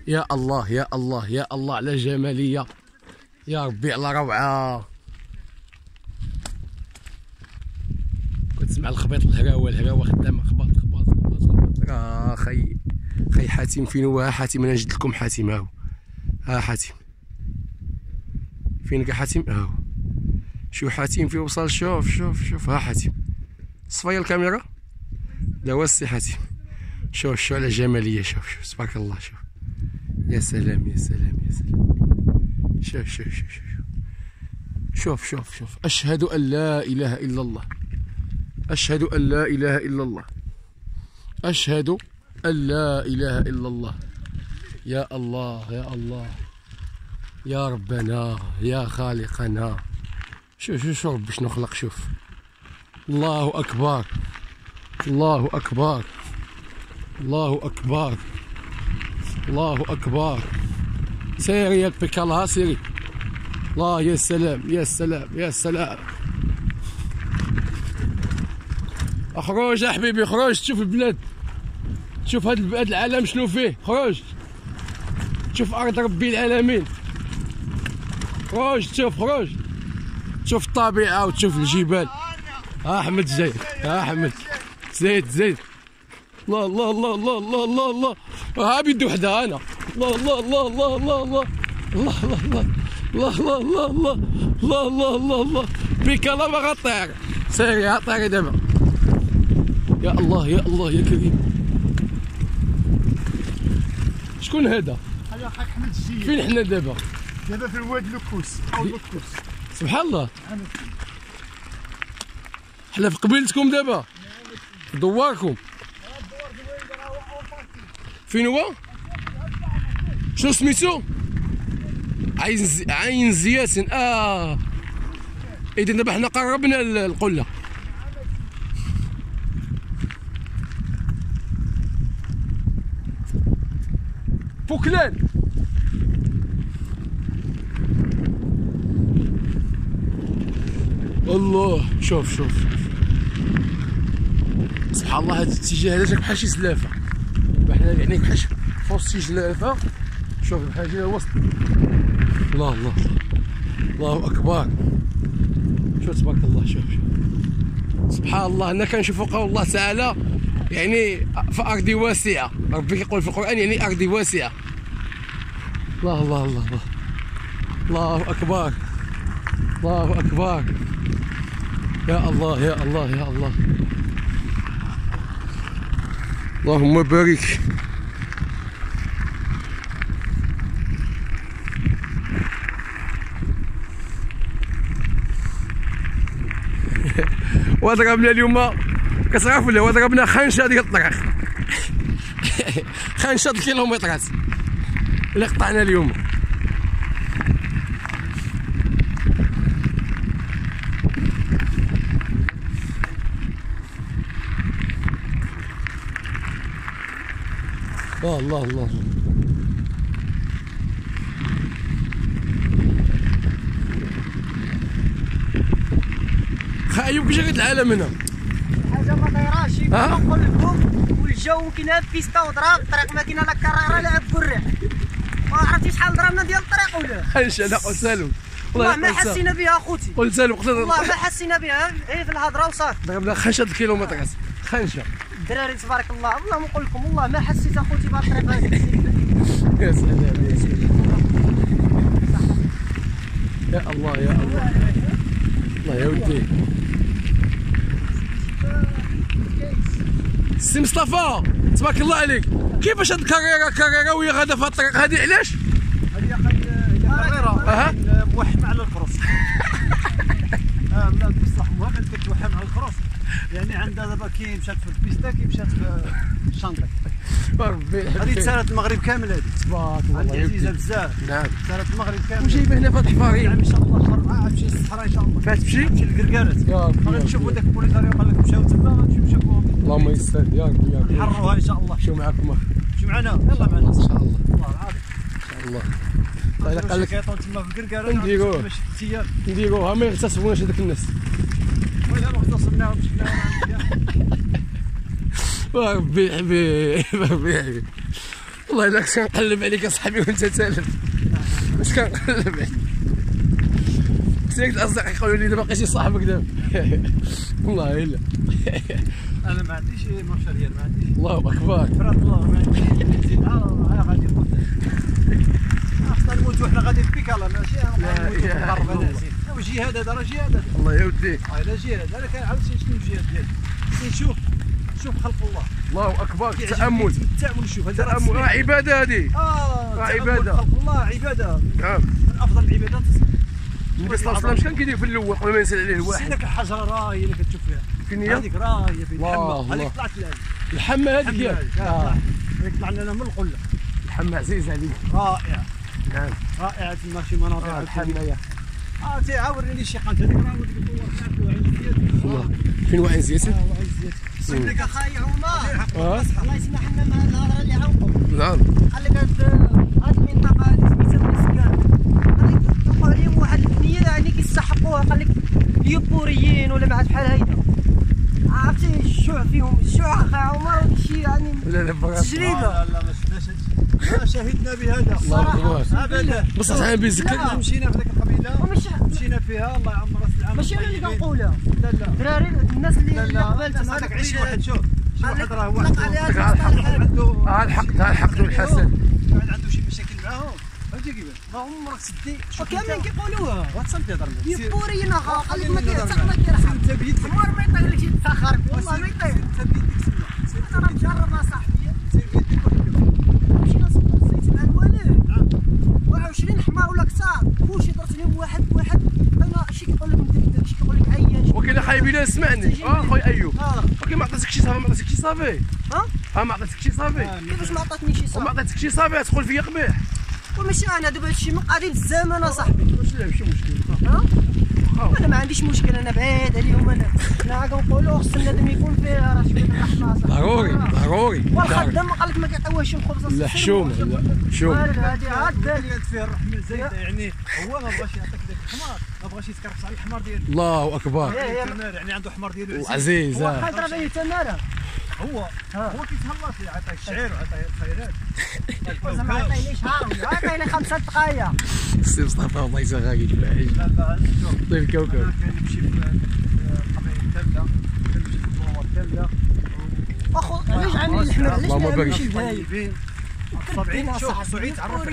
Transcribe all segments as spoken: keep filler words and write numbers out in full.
يا الله يا الله يا الله على جمالية، يا ربي على روعة. كنت تسمع الخبيط الهراوة الهراوة خدامة، خباط خباط خباط خباط. راه خي خي حاتم فين هو؟ ها حاتم، انا نجد لكم حاتم. هاهو ها حاتم، فين كاع حاتم؟ هاهو شوف حاتم فين وصل. شوف شوف شوف ها حاتم، صفايا الكاميرا داوا السي حاتم. شوف شوف على جمالية، شوف شوف تبارك الله. شوف يا سلام يا سلام يا سلام. شوف شوف شوف شوف شوف شوف شوف. أشهد أن لا إله إلا الله، أشهد أن لا إله إلا الله، أشهد أن لا إله إلا الله. يا الله يا الله يا ربنا يا خالقنا. شوف شوف شوف ربي شنو خلق. شوف الله أكبر الله أكبر الله أكبر الله أكبر. سيري يا البيكالا سيري. الله يا سلام يا سلام يا سلام. اخرج يا حبيبي خرج، شوف البلاد، شوف هاد هاد العالم شنو فيه. خرج شوف أرض ربي العالمين. خرج شوف خرج شوف الطبيعة وتشوف الجبال. ها أحمد جاي، ها أحمد زيد زيد. الله الله الله الله الله الله الله. ها بيد وحدة أنا. الله الله الله الله الله الله الله الله الله الله الله الله الله الله الله الله. بيكالا ما غطير. سيري عطيري دابا. يا الله يا الله يا كريم. شكون هذا؟ هذا خاك أحمد الجيد. فين حنا دابا؟ دابا في الواد لوكوس أو لوكوس. سبحان الله. حنا في قبيلتكم دابا، في دواركم. فين هو؟ شنو سميتو؟ عين زي... عين زياسن. اه اذا دابا حنا قربنا القله. بوكلان. الله شوف شوف سبحان الله. هذا الاتجاه هذا جاك بحال شي زلافه، حنا يعني بحال في وسط شي زلافه. شوف بحال جينا الوسط. الله الله الله اكبر. شوف تبارك الله. شوف شوف سبحان الله. هنا كنشوفوا قول الله تعالى يعني في ارض واسعه. ربي كيقول في القران يعني ارض واسعه. الله الله الله الله الله اكبر الله اكبر. يا الله يا الله يا الله. اللهم بارك. وضربنا اليوم كتعرف ولا وضربنا خنشه ديال الطريق. خنشه د الكيلومترات اللي قطعنا اليوم. الله الله الله. خايب كي جات العالم هنا. حاجه ما دايراش نقول لكم. والجو كاين بيستا وضراب الطريق، ما كاين لا كراره لا برع. ما عرفتي شحال ضربنا ديال الطريق ولا خنشه. لا سالم والله ما حسينا بها اخوتي. قول سالم والله ما حسينا بها غير في الهضره وصافي. ضربنا خنشه د الكيلومترات. خنشه الدراري تبارك الله. والله ما نقول لكم والله ما حسيت اخوتي بهذا الطريق هذا. يا سلام يا سلام. يا الله يا الله الله يا ودي. سي مصطفى تبارك الله عليك، كيفاش هاد الكاريره كاريره وهي غادا في الطريق هادي؟ علاش؟ هذه كاريره اها موحمه على الكروس. اه لا بصح مهم انك توحم على الكروس، يعني عندها دابا كي مشات في البيستا كي مشات في الشانطي. ربي هذه تسالت المغرب كامل. هذه تبارك الله عزيزه بزاف. نعم تسالت المغرب كامل. وجايبه هنا في هاد الحفاري. ان شاء الله شهر غتمشي للصحراء ان شاء الله. كتمشي؟ تمشي للكركارات. يا ربي غنشوفوا داك البوليساريو قال لك مشاو تما غنمشيو نشوفوهم. اللهم يسر يا ربي يا ربي. نحروها ان شاء الله. نمشيو معاكم اخي. مشي معنا يلا معنا ان شاء الله والله العظيم ان شاء الله. الله قال لك تما في الكركارات نديروه. باش ست ايام نديروها ما يغتصبوناش هذوك الناس. ولا ما اغتصبناهم شفناهم. ربي حبيبي ربي حبيبي. والله الا كنت كنقلب عليك اصاحبي وانت تالف. واش كنقلب عليك؟ كنت الاصدقاء يقولوا لي دابا بقيتي صاحبك دابا. والله الا. انا ما عنديش مارشاليال، ما عنديش. الله اكبر. فرات الله ما عنديش. نزيد ها غادي نموت. خاصنا نموتو حنا غادي في بيكالا ماشي نموتو في الغرب هذا. جهاد هذا راه جهاد. الله يا ودي. اه لا جهاد، انا كنعاود شنو الجهاد ديالي. نشوف شوف خلق الله. الله اكبر. تامل. التامل شوف هذا تامل. راه عباده هذه. اه عباده. خلق الله عباده. نعم. من افضل العبادات. النبي صلى الله عليه وسلم شكون كيدير في الاول قبل ما ينزل عليه الواحد؟ ديك الحجره راهي اللي كتشوف فيها. فين هي؟ هذيك راهي في الله الحمى، هذيك طلعت لها. الحمى هذيك هي. اه هذيك طلعنا لنا من القله. الحمى عزيز عليك. رائع. نعم. رائعه تما شي مناظر. الحمى يا. اه تي عاورني لي شي قنت هذيك راه وديك القوه تاعك وعين زياد. والله فين وعين زياد؟ اه وعين زياد. سنك اخاي عمر. اه الله يسمح لنا من هذه الهضره اللي عاونكم. نعم. قال لك هاد هاد المنطقه هذه سميتها مسكان. قال لك توقع عليهم واحد البنيه يعني كيستحقوها. قال لك اليوبوريين ولا بعد بحال هيدا. عرفتي الشوع فيهم الشوع اخي عمر شي يعني لا لا بغا. تجربه. لا لا ما شفناش هادشي. ما شهدنا بهذا. الله اكبر. ابدا. بصح انا بيزك. مشينا في ذيك القبيله. ومش مشينا فيها الله يعمر راس العام. ماشي انا اللي كنقولها. لا لا. دراري الناس اللي لا اللي لا قبلت الناس هذاك عشرين واحد شوف. شي واحد راه طلق واحد عليها عنده ها الحق ها الحق الحسن. واحد عنده شي مشاكل معاهم. فهمتي كيفاش؟ ما عمرك سدي. وكاملين كيقولوها. واتساب تهضر يبورينا قال لك ما كيعتق ما كيرحم. انت بيدك. عمر ما يطير لك شي تفاخر والله ما يطير. انت بيدك سمع. انا راه مجرب اصاحبي. سير بيدك وحدك. مشينا صدق الزيت مع الوالد. نعم. وعشرين حمار ولا كثار كلشي درت لهم واحد بواحد. انا شي كيقول لك مدبدب شي كيقول لك عيان. وكاين خايبين اسمعني. اه خويا ايوب. اه وكاين ما عطيتك شي صافي ما عطيتك شي صافي. ها اه ما عطيتك شي صافي. كيفاش ما عطاتني شي وما صافي؟ عطيتك شي صافي تقول فيا قبيح. وماشي انا دابا هادشي من قضيه الزمن اصاحبي. واش لا ماشي مشكل. ها انا ما عنديش مشكل انا بعيد عليهم. انا انا كنقولوا خص النادم يكون فيه راه شويه الرحمه اصاحبي. ضروري ضروري. والخدام قال لك ما كيعطيوهاش الخبز. لا حشومه لا حشومه. هادي عاد بالي. كانت فيه الرحمه زايده يعني هو ما بغاش يعطيك ذاك الحمار، ما بغاش يتكرفس على الحمار ديالو. الله اكبر. يعني عنده حمار ديالو عزيز. هو خاطر بيه تماره. هو هو كيتهلا فيه عطاه الشعير وعطاه الخيرات. زعما عطيني شهر عطيني خمسة دقايق. السي مصطفى الله يجزاه كيتباعي. لا لا شوف ضيف الكوكب. انا كنمشي في القبائل كامله، كنمشي في الدوار كامله. اخو علاش عاملين الحمر علاش ماما ما باغي. عاملينش البايب؟ السبعين شوف سعيد تعرف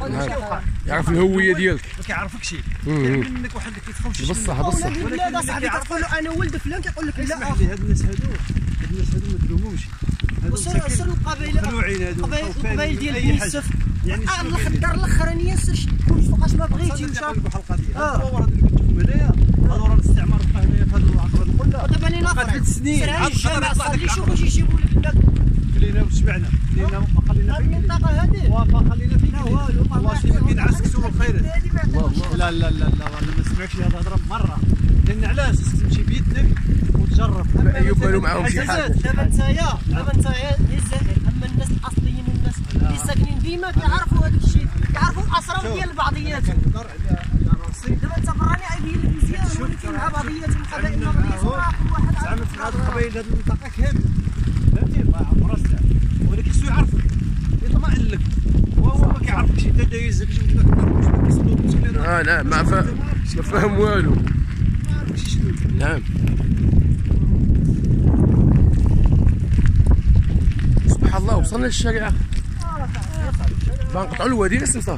يعرف الهويه ديالك. ما كيعرفكش مم. كاين منك واحد اللي كيتخوفش بصح بصح. ولكن البلاد اصاحبي كتقول له انا ولد فلان كيقول لك لا اسمح لي هاد الناس هادو هاد الناس هادو ما تلوموش. وصل وصل القبائل القبائل القبائل ديال بني السف يعني الدار الاخرانيه سير شد كلشي فوقاش ما بغيتي مشى. الحلقه ديال الدوار هادو اللي كتشوفهم هنايا هادو راه الاستعمار بقى هنايا في هاد العقبه القله. ودابا لينا بقى ثلاث سنين عاد عاد الجامع طلع صلي داك شوفوا واش يجيبوا لك هناك. خلينا وشبعنا خلينا ما خلينا هاد فيك المنطقه هذه وافا خلينا فيك لا والو والله شي كينعسكسوا بالخيرات. الله لا لا لا لا والله ما سمعكش هذا الهضره مره لان علاش تمشي بيدك وتجرب. ايوب مالو معاهم شي حاجه. دابا نتايا دابا نتايا الجزائر اما الناس الاصليين والناس اللي ساكنين ديما كيعرفوا هذاك الشيء كيعرفوا الاسرار ديال بعضياتهم. كنهضر على على راسي دابا انت براني عيبين لك مزيان ولكن مع بعضياتهم قبائل بعضياتهم راه كل واحد تعامل في هذه القبائل هذه المنطقه كامله فهمتي الله يعمر راسك ولكن خصو يعرفك يطمئن لك وهو ما كيعرفكش انت دايز كتجي كذا كتصدق اه نعم ما فاهم ما فاهم والو. ما عرفكش شنو نعم سبحان الله وصلنا للشارع. بنقطعوا الوادي يا سي مصطفى.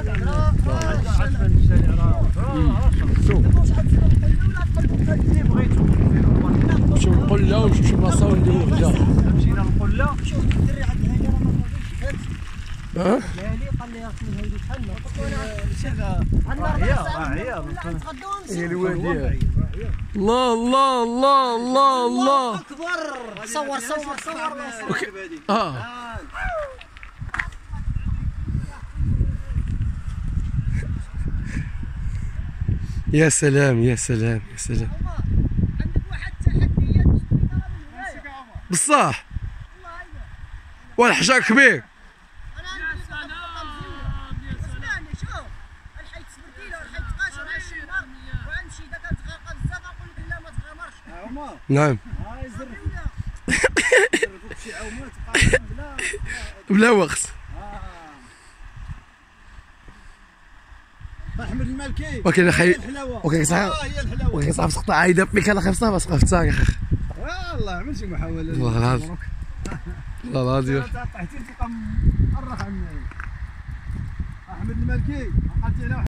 نمشيو للقله ونمشيو شي بلاصه ونديرو غدا. مشينا للقله شوف الدري عند الهيدر ما بغيتش اه قال لي قال لي اصل الهيدر بحالنا مشينا عندنا عيا عيا هي الوادي. الله الله الله الله الله اكبر. صور صور صور اه يا سلام يا سلام يا سلام. عندك واحد التحديات بصح والحجر كبير. انا عندي اسمعني شوف الحيت سبرتيله والحيت قاشر على الشمار وغنمشي اذا كانت غارقه بزاف غنقول لك لا ما تغامرش. عمر نعم ها يزرفوا شي عومات بلا بلا وقت. ها احمد المالكي وكاين خي الحلاوه وكاين صح اه هي الحلاوه وكاين صاحب سقطه عايده بك انا خمسه بس قفت ساق والله عمل شي محاوله والله العظيم والله العظيم طحتي تلقى مرخ عن احمد المالكي عقلتي على